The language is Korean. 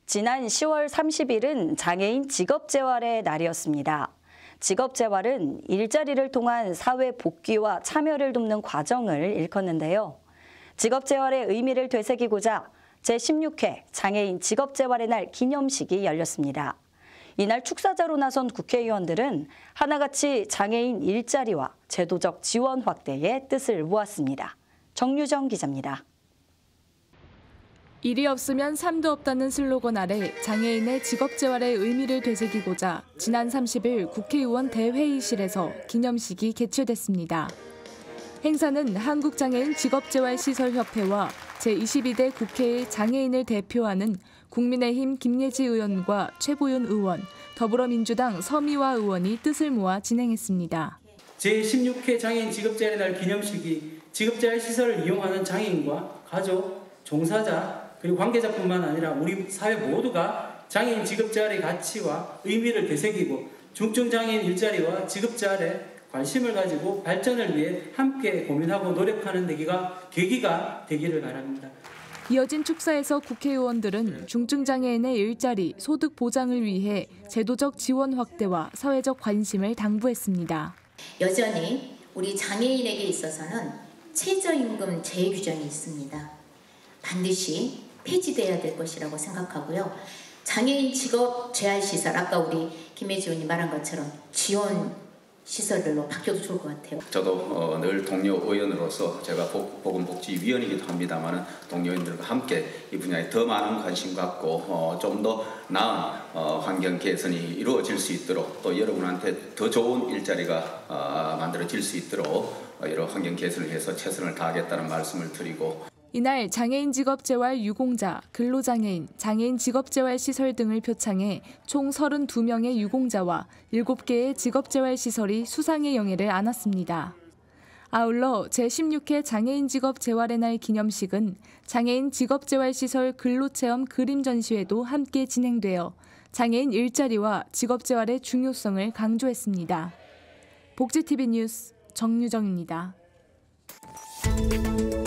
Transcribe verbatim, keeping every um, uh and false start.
지난 시월 삼십일은 장애인 직업재활의 날이었습니다. 직업재활은 일자리를 통한 사회 복귀와 참여를 돕는 과정을 일컫는데요. 직업재활의 의미를 되새기고자 제십육 회 장애인 직업재활의 날 기념식이 열렸습니다. 이날 축사자로 나선 국회의원들은 하나같이 장애인 일자리와 제도적 지원 확대에 뜻을 모았습니다. 정유정 기자입니다. 일이 없으면 삶도 없다는 슬로건 아래 장애인의 직업재활의 의미를 되새기고자 지난 삼십일 국회의원 대회의실에서 기념식이 개최됐습니다. 행사는 한국장애인 직업재활시설협회와 제이십이 대 국회의 장애인을 대표하는 국민의힘 김예지 의원과 최보윤 의원, 더불어민주당 서미화 의원이 뜻을 모아 진행했습니다. 제십육 회 장애인 직업재활의 날 기념식이 직업재활시설을 이용하는 장애인과 가족, 종사자, 그리고 관계자뿐만 아니라 우리 사회 모두가 장애인 직업재활의 가치와 의미를 되새기고 중증장애인 일자리와 직업재활에 관심을 가지고 발전을 위해 함께 고민하고 노력하는 계기가, 계기가 되기를 바랍니다. 이어진 축사에서 국회의원들은 중증장애인의 일자리, 소득 보장을 위해 제도적 지원 확대와 사회적 관심을 당부했습니다. 여전히 우리 장애인에게 있어서는 최저임금 재규정이 있습니다. 반드시 폐지돼야 될 것이라고 생각하고요. 장애인 직업재활시설, 아까 우리 김혜지 의원이 말한 것처럼 지원 시설별로 바뀌어도 좋을 것 같아요. 저도 어, 늘 동료 의원으로서 제가 보건복지위원이기도 합니다만 동료인들과 함께 이 분야에 더 많은 관심 갖고 어, 좀 더 나은 어, 환경 개선이 이루어질 수 있도록 또 여러분한테 더 좋은 일자리가 어, 만들어질 수 있도록 어, 여러 환경 개선을 위해서 최선을 다하겠다는 말씀을 드리고 이날 장애인 직업재활 유공자, 근로장애인, 장애인 직업재활시설 등을 표창해 총 서른두 명의 유공자와 일곱 개의 직업재활시설이 수상의 영예를 안았습니다. 아울러 제십육 회 장애인 직업재활의 날 기념식은 장애인 직업재활시설 근로체험 그림 전시회도 함께 진행되어 장애인 일자리와 직업재활의 중요성을 강조했습니다. 복지티비 뉴스 정유정입니다.